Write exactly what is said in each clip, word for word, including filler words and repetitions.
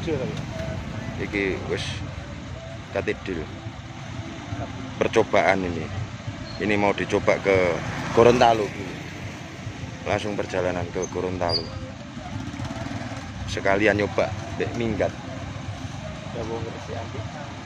Iki wis katedral. Percobaan ini. Ini mau dicoba ke Gorontalo. Langsung perjalanan ke Gorontalo. Sekalian nyoba dek minggat. Ya mau ngerti anti.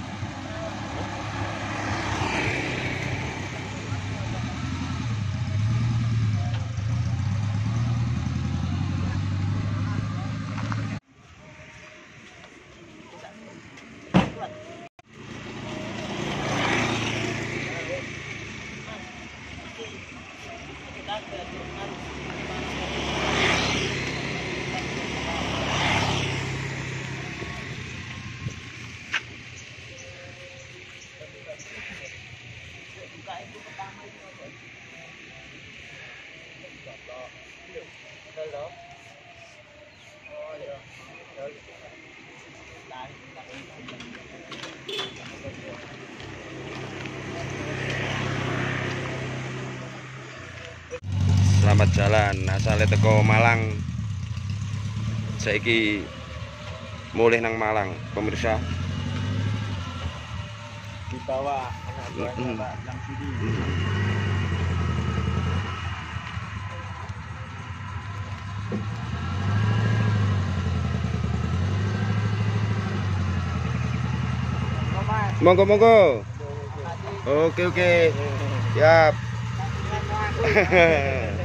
Selamat jalan, asale teko Malang. Saiki mulih nang Malang, pemirsa. Dibawa anak buahnya Pak Samsudi. Monggo monggo. Oke oke. Siap.